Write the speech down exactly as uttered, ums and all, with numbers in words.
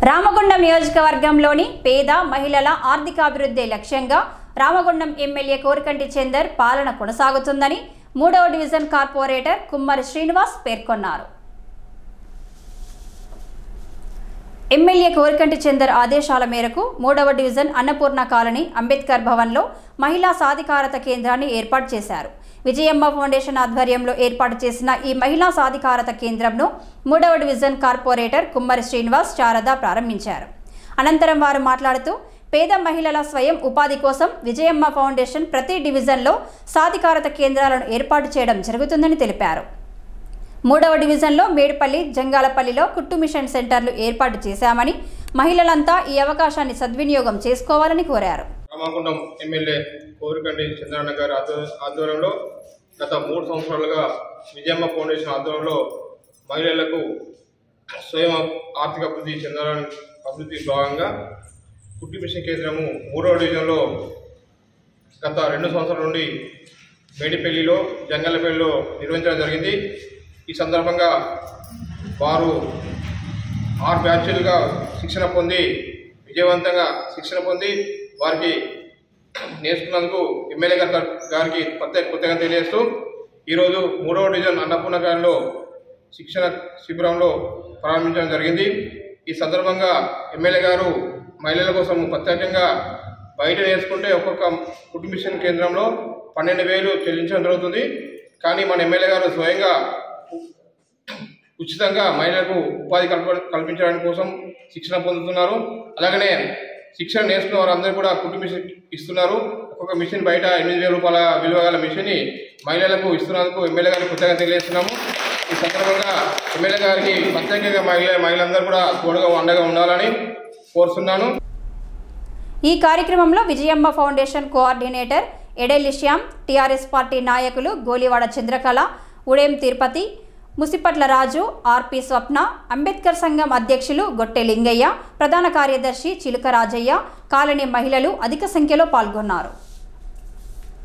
రామగుండం నియోజకవర్గంలోని పేద మహిళల ఆర్థికాభివృద్ధి లక్ష్యంగా రామగుండం ఎమ్మెల్యే కోరికంటి చందర్ పాలన కొనసాగుతుందని మూడవ డివిజన్ కార్పొరేటర్ కుమ్మరి శ్రీనివాస్ పేర్కొన్నారు. ఎమ్మెల్యే కోరికంటి చందర్ ఆదేశాల మేరకు మూడవ డివిజన్ అన్నపూర్ణ కాలనీ అంబేద్కర్ భవన్లో మహిళా సాధికారత కేంద్రాన్ని ఏర్పాటు చేశారు. విజయమ్మ ఫౌండేషన్ ఆధ్వర్యంలో ఏర్పాటు చేసిన ఈ మహిళా సాధికారత కేంద్రంను మూడవ డివిజన్ కార్పొరేటర్ కుమ్మరి శ్రీనివాస్ శారద ప్రారంభించారు. అనంతరం వారు మాట్లాడుతూ పేద మహిళల స్వయం ఉపాధి కోసం విజయమ్మ ఫౌండేషన్ ప్రతి డివిజన్లో సాధికారత కేంద్రాలను ఏర్పాటు చేయడం జరుగుతుందని తెలిపారు. మూడవ డివిజన్లో మేడిపల్లి, జంగాలపల్లిలో కుట్టు మిషన్ సెంటర్లు ఏర్పాటు చేశామని, మహిళలంతా ఈ అవకాశాన్ని సద్వినియోగం చేసుకోవాలని కోరారు. రామగుండం ఎమ్మెల్యే కోరికంటి చంద్రన్న గారి ఆధ్వర్యంలో గత మూడు సంవత్సరాలుగా విజయమ్మ ఫౌండేషన్ ఆధ్వర్యంలో మహిళలకు స్వయం ఆర్థిక అభివృద్ధి చెందాలని అభివృద్ధి భాగంగా కుట్టు మిషన్ కేంద్రము మూడవ డివిజన్లో గత రెండు సంవత్సరాల నుండి మేడిపల్లిలో, జంగాలపల్లిలో నిర్వహించడం జరిగింది. ఈ సందర్భంగా వారు ఆరు బ్యాచ్లుగా శిక్షణ పొంది విజయవంతంగా శిక్షణ పొంది వారికి నేర్చుకున్నందుకు ఎమ్మెల్యే గారికి ప్రత్యేక కృతజ్ఞతలు తెలియజేస్తూ ఈరోజు మూడవ డివిజన్ అన్నపూర్ణ గారిలో శిక్షణ శిబిరంలో ప్రారంభించడం జరిగింది. ఈ సందర్భంగా ఎమ్మెల్యే గారు మహిళల కోసం ప్రత్యేకంగా బయట నేర్చుకుంటే ఒక్కొక్క కుట్టు మిషన్ కేంద్రంలో పన్నెండు వేలు చెల్లించడం జరుగుతుంది. కానీ మన ఎమ్మెల్యే గారు స్వయంగా ఉచితంగా మహిళలకు ఉపాధి కల్ప కల్పించడానికి కోసం శిక్షణ పొందుతున్నారు. అలాగనే శిక్షణ నేర్చుకున్న వారందరూ కూడా కుట్టు మిషన్ ఇస్తున్నారు. ఒక్కొక్క మిషన్ బయట ఎనిమిది వేల రూపాయల విలువ గల మిషన్ని మహిళలకు ఇస్తున్నందుకు ఎమ్మెల్యే గారికి కృతజ్ఞత తెలియజేస్తున్నాము. ఈ సందర్భంగా ఎమ్మెల్యే గారికి ప్రత్యేకంగా మహిళ మహిళలందరూ కూడా తోడుగా అండగా ఉండాలని కోరుతున్నాను. ఈ కార్యక్రమంలో Vijayamma foundation coordinator Edelli Shyam, TRS party నాయకులు గోలివాడ చంద్రకళ, ఉడేం తిరుపతి, ముసిపట్ల రాజు, ఆర్పి స్వప్న, అంబేద్కర్ సంఘం అధ్యక్షులు గొట్టె లింగయ్య, ప్రధాన కార్యదర్శి చిలుక రాజయ్య, కాలనీ మహిళలు అధిక సంఖ్యలో పాల్గొన్నారు.